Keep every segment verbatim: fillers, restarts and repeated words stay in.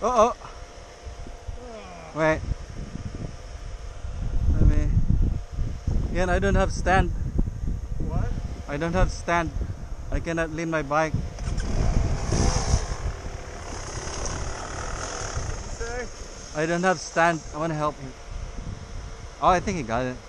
Uh oh. Wait. Let me. Yeah, I don't have stand. What? I don't have stand. I cannot lean my bike. What'd you say? I don't have stand. I want to help him. Oh, I think he got it.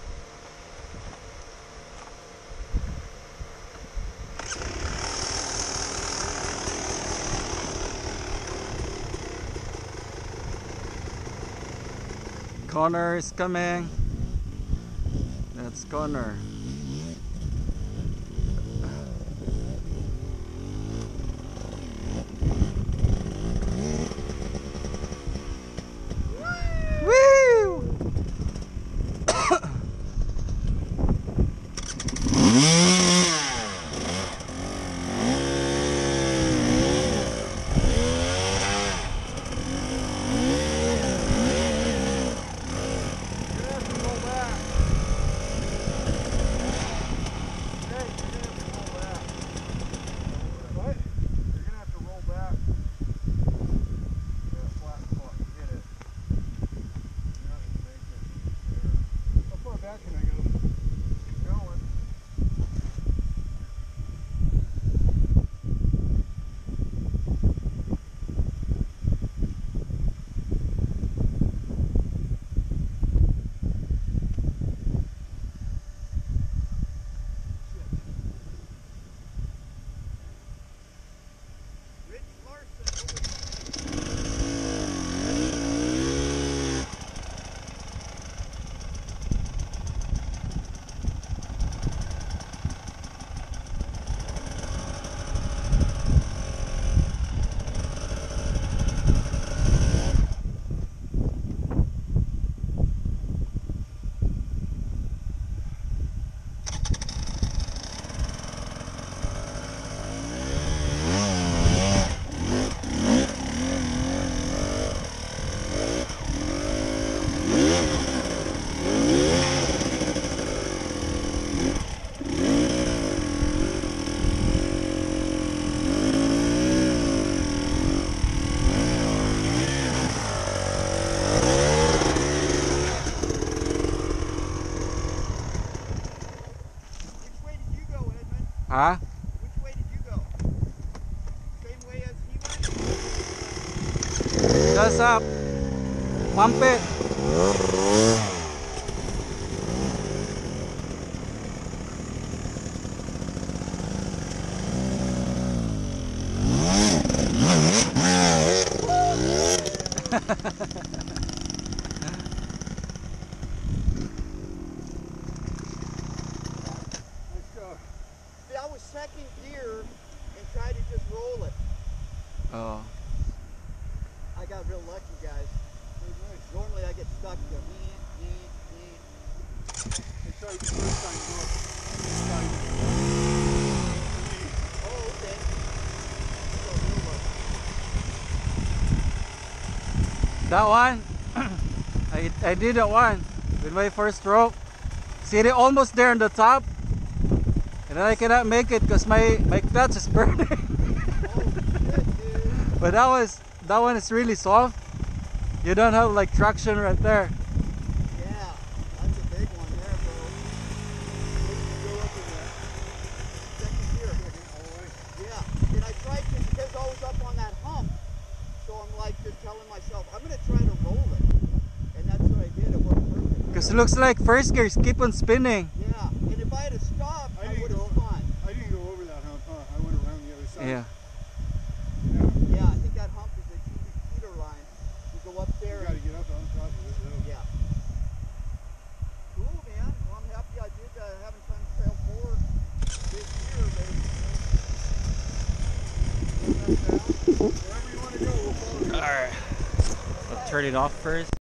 Connor is coming. That's Connor. Woo! Huh? Which way did you go? Same way as he went? Just up. Pump it. See, I was second gear and tried to just roll it. Oh. I got real lucky, guys. Normally I get stuck to go. I tried the first time to go. Oh, okay. That one, I, I did that one with my first stroke. See, they're almost there on the top. And then I cannot make it because my, my clutch is burning. Oh, shit, dude. But that was that one is really soft. You don't have like traction right there. Yeah, that's a big one there, bro. Where did you go up in that? Second gear. Yeah, and I tried to, because I was up on that hump, so I'm like just telling myself, I'm going to try to roll it. And that's what I did. It worked perfect. Because it looks like first gears keep on spinning. Yeah, and if I had stopped, I, I would have spun. I didn't go over that hump, huh? I went around the other side. Yeah. Yeah. Yeah, I think that hump is a heater line. You go up there. You got to get up on top of it, though. Yeah. Cool, man. Well, I'm happy I did uh, having fun trail forward this year, baby. Wherever you want to go, we'll follow you. Alright. I'll turn it off first.